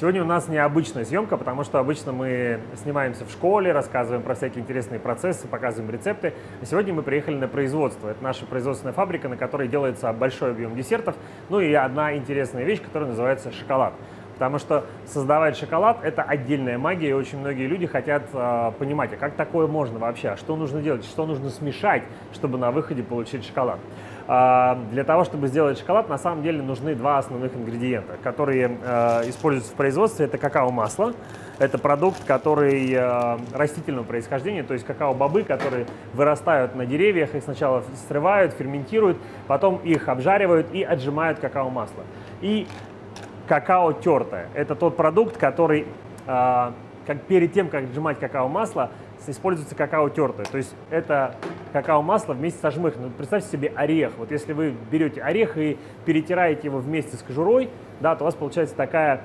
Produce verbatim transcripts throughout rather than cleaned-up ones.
Сегодня у нас необычная съемка, потому что обычно мы снимаемся в школе, рассказываем про всякие интересные процессы, показываем рецепты. А сегодня мы приехали на производство. Это наша производственная фабрика, на которой делается большой объем десертов. Ну и одна интересная вещь, которая называется шоколад. Потому что создавать шоколад – это отдельная магия, и очень многие люди хотят э, понимать, а как такое можно вообще, а что нужно делать, что нужно смешать, чтобы на выходе получить шоколад. Э, для того, чтобы сделать шоколад, на самом деле нужны два основных ингредиента, которые э, используются в производстве. Это какао-масло, это продукт, который э, растительного происхождения, то есть какао-бобы, которые вырастают на деревьях, их сначала срывают, ферментируют, потом их обжаривают и отжимают какао-масло. И какао тертое. Это тот продукт, который, э, как перед тем, как отжимать какао-масло, используется какао тертое. То есть это какао-масло вместе со жмыхом. Ну, представьте себе орех. Вот если вы берете орех и перетираете его вместе с кожурой, да, то у вас получается такая,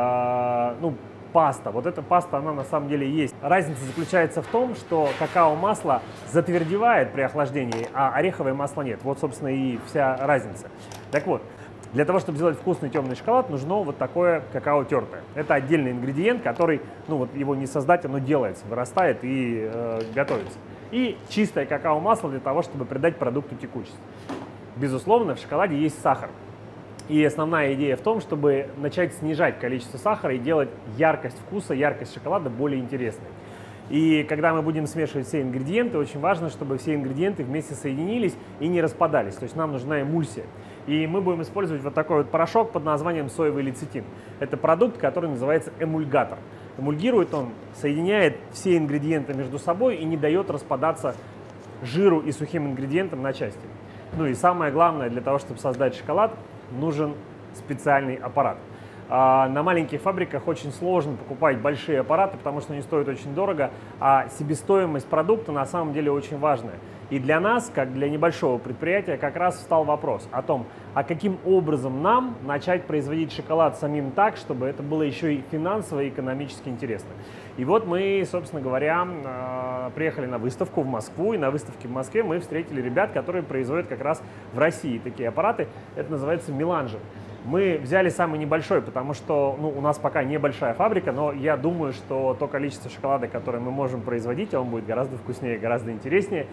э, ну, паста. Вот эта паста, она на самом деле есть. Разница заключается в том, что какао-масло затвердевает при охлаждении, а ореховое масло нет. Вот, собственно, и вся разница. Так вот, для того, чтобы сделать вкусный темный шоколад, нужно вот такое какао тертое. Это отдельный ингредиент, который, ну вот его не создать, оно делается, вырастает и э, готовится. И чистое какао-масло для того, чтобы придать продукту текучесть. Безусловно, в шоколаде есть сахар. И основная идея в том, чтобы начать снижать количество сахара и делать яркость вкуса, яркость шоколада более интересной. И когда мы будем смешивать все ингредиенты, очень важно, чтобы все ингредиенты вместе соединились и не распадались. То есть нам нужна эмульсия. И мы будем использовать вот такой вот порошок под названием соевый лецитин. Это продукт, который называется эмульгатор. Эмульгирует он, соединяет все ингредиенты между собой и не дает распадаться жиру и сухим ингредиентам на части. Ну и самое главное, для того, чтобы создать шоколад, нужен специальный аппарат. А на маленьких фабриках очень сложно покупать большие аппараты, потому что они стоят очень дорого, а себестоимость продукта на самом деле очень важная. И для нас, как для небольшого предприятия, как раз встал вопрос о том, а каким образом нам начать производить шоколад самим так, чтобы это было еще и финансово и экономически интересно. И вот мы, собственно говоря, приехали на выставку в Москву, и на выставке в Москве мы встретили ребят, которые производят как раз в России такие аппараты. Это называется меланжер. Мы взяли самый небольшой, потому что ну, у нас пока небольшая фабрика, но я думаю, что то количество шоколада, которое мы можем производить, он будет гораздо вкуснее, гораздо интереснее.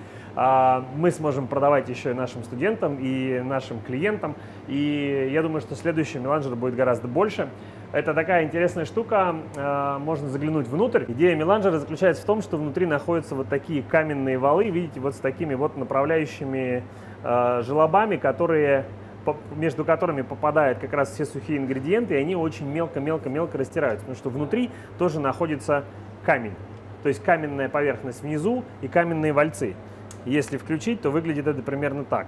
Мы сможем продавать еще и нашим студентам, и нашим клиентам. И я думаю, что следующий меланжер будет гораздо больше. Это такая интересная штука, можно заглянуть внутрь. Идея меланжера заключается в том, что внутри находятся вот такие каменные валы, видите, вот с такими вот направляющими желобами, которые... между которыми попадают как раз все сухие ингредиенты, и они очень мелко-мелко-мелко растираются, потому что внутри тоже находится камень. То есть каменная поверхность внизу и каменные вальцы. Если включить, то выглядит это примерно так.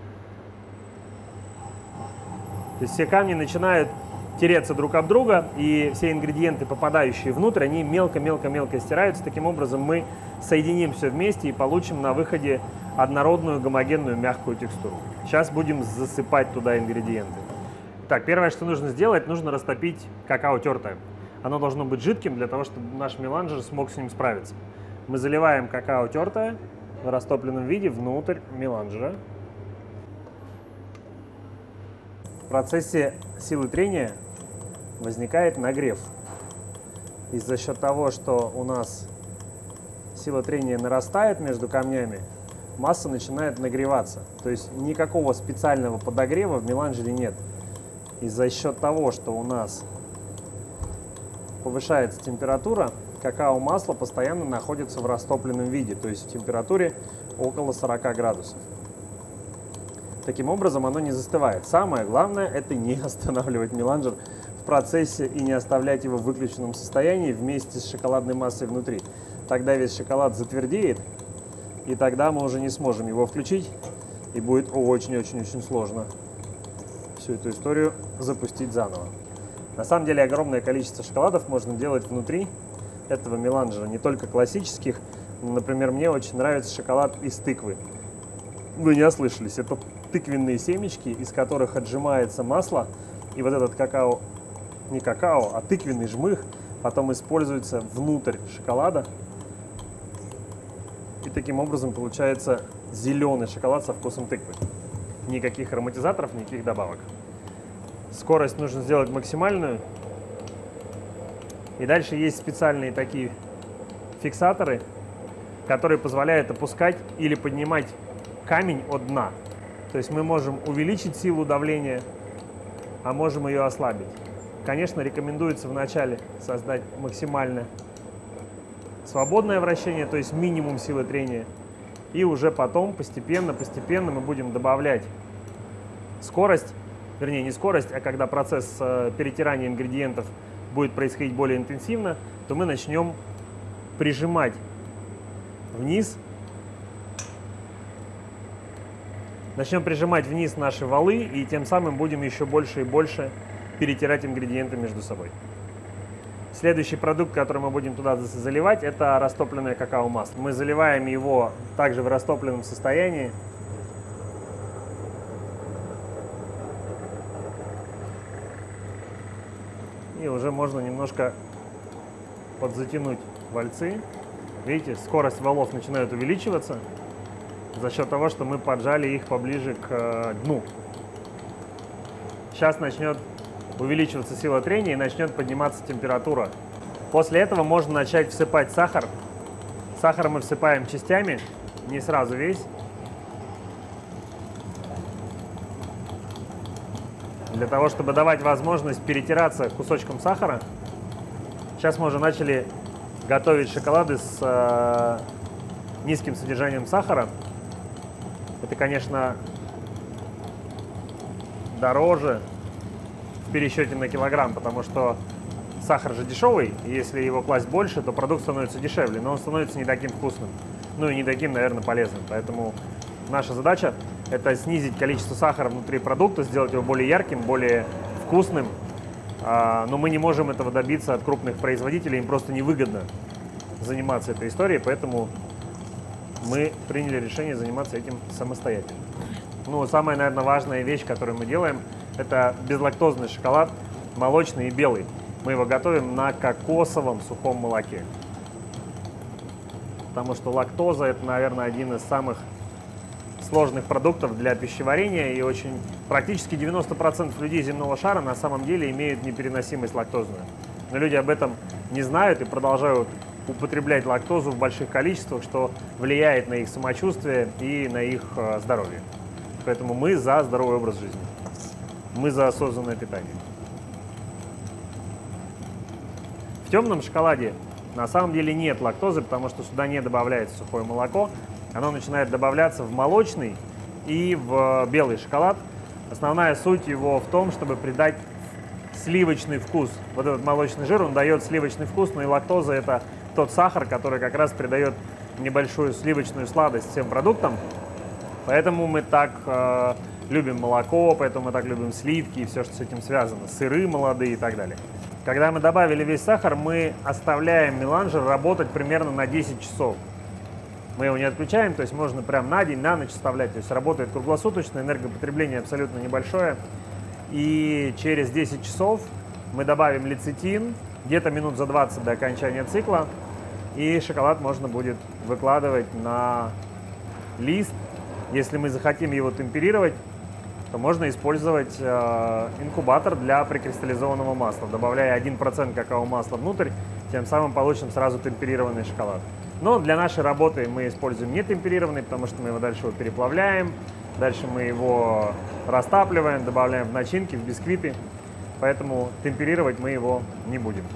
То есть все камни начинают тереться друг об друга, и все ингредиенты, попадающие внутрь, они мелко-мелко-мелко стираются. Таким образом мы соединим все вместе и получим на выходе однородную, гомогенную, мягкую текстуру. Сейчас будем засыпать туда ингредиенты. Так, первое, что нужно сделать, нужно растопить какао тертое. Оно должно быть жидким для того, чтобы наш меланжер смог с ним справиться. Мы заливаем какао тертое в растопленном виде внутрь меланжера. В процессе силы трения возникает нагрев. И за счет того, что у нас сила трения нарастает между камнями, масса начинает нагреваться. То есть никакого специального подогрева в меланжере нет. И за счет того, что у нас повышается температура, какао-масло постоянно находится в растопленном виде, то есть в температуре около сорока градусов. Таким образом, оно не застывает. Самое главное – это не останавливать меланжер в процессе и не оставлять его в выключенном состоянии вместе с шоколадной массой внутри. Тогда весь шоколад затвердеет, и тогда мы уже не сможем его включить, и будет очень-очень-очень сложно всю эту историю запустить заново. На самом деле огромное количество шоколадов можно делать внутри этого меланжера, не только классических. Например, мне очень нравится шоколад из тыквы. Вы не ослышались, это тыквенные семечки, из которых отжимается масло, и вот этот какао, не какао, а тыквенный жмых потом используется внутрь шоколада. И таким образом получается зеленый шоколад со вкусом тыквы. Никаких ароматизаторов, никаких добавок. Скорость нужно сделать максимальную. И дальше есть специальные такие фиксаторы, которые позволяют опускать или поднимать камень от дна. То есть мы можем увеличить силу давления, а можем ее ослабить. Конечно, рекомендуется вначале создать максимально свободное вращение, то есть минимум силы трения. И уже потом постепенно, постепенно мы будем добавлять скорость, вернее не скорость, а когда процесс перетирания ингредиентов будет происходить более интенсивно, то мы начнем прижимать вниз, начнем прижимать вниз наши валы, и тем самым будем еще больше и больше перетирать ингредиенты между собой. Следующий продукт, который мы будем туда заливать, это растопленное какао-масло. Мы заливаем его также в растопленном состоянии. И уже можно немножко подзатянуть вальцы. Видите, скорость валов начинает увеличиваться за счет того, что мы поджали их поближе к дну. Сейчас начнет увеличиваться сила трения и начнет подниматься температура. После этого можно начать всыпать сахар. Сахар мы всыпаем частями, не сразу весь. Для того, чтобы давать возможность перетираться кусочком сахара. Сейчас мы уже начали готовить шоколады с э, низким содержанием сахара. Это, конечно, дороже в пересчете на килограмм, потому что сахар же дешевый, и если его класть больше, то продукт становится дешевле, но он становится не таким вкусным, ну и не таким, наверное, полезным. Поэтому наша задача – это снизить количество сахара внутри продукта, сделать его более ярким, более вкусным. Но мы не можем этого добиться от крупных производителей, им просто невыгодно заниматься этой историей, поэтому мы приняли решение заниматься этим самостоятельно. Ну, самая, наверное, важная вещь, которую мы делаем, это безлактозный шоколад, молочный и белый. Мы его готовим на кокосовом сухом молоке. Потому что лактоза – это, наверное, один из самых сложных продуктов для пищеварения, и очень практически девяносто процентов людей земного шара на самом деле имеют непереносимость лактозную. Но люди об этом не знают и продолжают употреблять лактозу в больших количествах, что влияет на их самочувствие и на их здоровье. Поэтому мы за здоровый образ жизни. Мы за осознанное питание. В темном шоколаде на самом деле нет лактозы, потому что сюда не добавляется сухое молоко. Оно начинает добавляться в молочный и в белый шоколад. Основная суть его в том, чтобы придать сливочный вкус. Вот этот молочный жир, он дает сливочный вкус, но и лактоза – это тот сахар, который как раз придает небольшую сливочную сладость всем продуктам. Поэтому мы так э, любим молоко, поэтому мы так любим сливки и все, что с этим связано, сыры молодые и так далее. Когда мы добавили весь сахар, мы оставляем меланжер работать примерно на десять часов. Мы его не отключаем, то есть можно прям на день, на ночь оставлять. То есть работает круглосуточно, энергопотребление абсолютно небольшое. И через десять часов мы добавим лецитин, где-то минут за двадцать до окончания цикла. И шоколад можно будет выкладывать на лист. Если мы захотим его темперировать, то можно использовать э, инкубатор для прикристаллизованного масла, добавляя один процент какао-масла внутрь, тем самым получим сразу темперированный шоколад. Но для нашей работы мы используем не темперированный, потому что мы его дальше его переплавляем, дальше мы его растапливаем, добавляем в начинки, в бисквиты, поэтому темперировать мы его не будем.